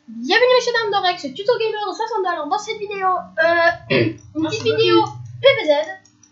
Bienvenue messieurs dames dans Rex Tuto Gamer de 60 $. Alors dans cette vidéo, une petite vidéo PVZ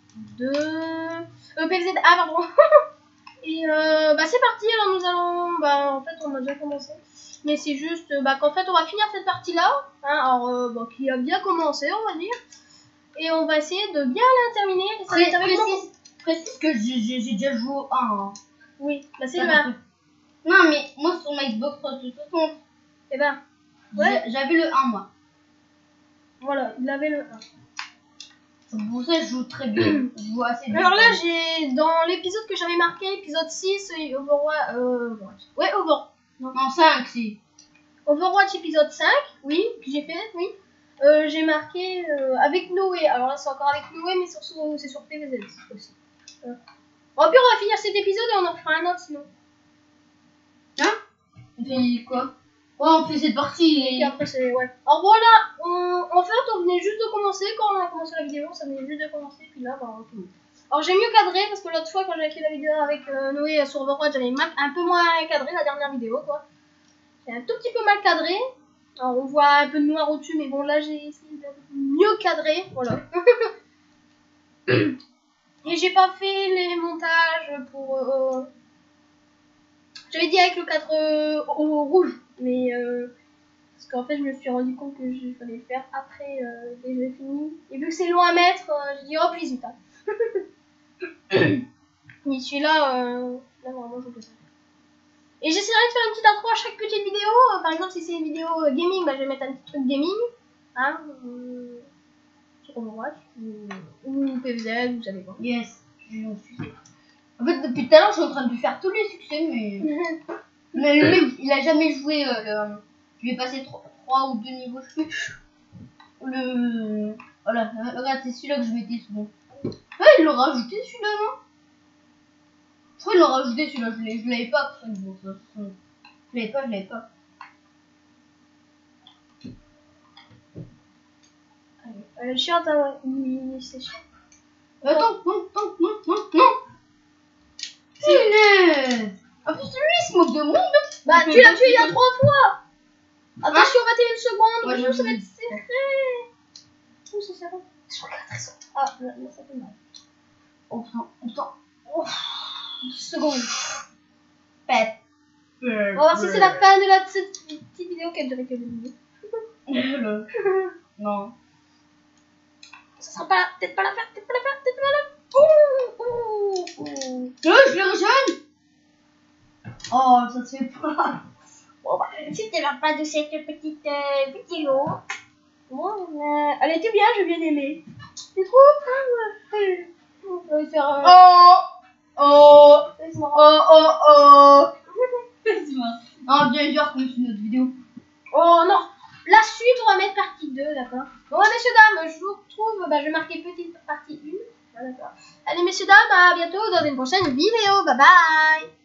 de PVZ A pardon. Et c'est parti. Alors nous allons, en fait on a déjà commencé, mais c'est juste qu'en fait on va finir cette partie là, hein, alors qui a bien commencé on va dire, et on va essayer de bien la terminer. Précise que j'ai déjà joué au 1. Hein. Oui, c'est le 1. Non mais moi sur ma Xbox 360, et ouais. J'avais le 1 moi. Voilà, il avait le 1. Pour ça je joue très bien. Je joue assez bien. Alors là j'ai dans l'épisode que j'avais marqué, épisode 6, Overwatch. Ouais, Non 5 si. Overwatch épisode 5, oui, que j'ai fait, oui. J'ai marqué avec Noé. Alors là c'est encore avec Noé mais c'est sur PVZ aussi. Bon, puis on va finir cet épisode et on en fera un autre sinon. Hein? On fait quoi? Ouais, on fait cette partie et après c'est ouais. Alors voilà, en fait on venait juste de commencer quand on a commencé la vidéo, ça venait juste de commencer puis là on finit. Alors j'ai mieux cadré parce que l'autre fois quand j'avais fait la vidéo avec Noé sur Overwatch, j'avais un peu moins cadré la dernière vidéo quoi. J'ai un tout petit peu mal cadré. Alors on voit un peu de noir au-dessus mais bon là j'ai essayé de mieux cadrer, voilà. Et j'ai pas fait les montages pour j'avais dit avec le cadre au rouge, mais parce qu'en fait je me suis rendu compte que je fallait le faire après dès que j'ai fini. Et vu que c'est loin à mettre, j'ai dit oh plus vite. Mais celui-là, là vraiment je peux pas. Et j'essaierai de faire une petite intro à chaque petite vidéo. Par exemple si c'est une vidéo gaming, je vais mettre un petit truc gaming. Hein, sur Overwatch ou PVZ, vous savez quoi. Yes, j'en suis. En fait depuis tout à l'heure je suis en train de lui faire tous les succès mais... mais le mec il a jamais joué je lui ai passé 3 ou 2 niveaux je sais. Voilà, regarde c'est celui-là que je mettais souvent. Ouais il l'a rajouté celui-là non? Je crois qu'il l'a rajouté celui-là, je l'avais pas. Je l'avais pas. Allez, chiant, c'est chiant. Attends, non. C'est une... En plus, lui, il se moque de moi. Bah, tu l'as tué il y a 3 fois. Attention, 21 secondes. Ouais, ça va être serré. Où c'est serré? Je regarde très souvent. Ah, là, ça fait mal. Oh, putain. Oh, 10 secondes. Pète. On va voir si c'est la fin de cette petite vidéo qui a duré que 2 minutes. Non. Ça sera pas là. Peut-être pas la fin. Je le rejoins. Oh, ça se fait pas. Bon, c'était la fin de cette petite vidéo. Bon, elle était bien, j'ai bien aimé. C'est trop on va faire Non, bien sûr, comme sur notre vidéo. Oh non, la suite on va mettre partie 2, d'accord. Bon messieurs dames, je vous retrouve, je vais marquer petite partie 1. D'accord. Allez messieurs dames, à bientôt dans une prochaine vidéo. Bye bye.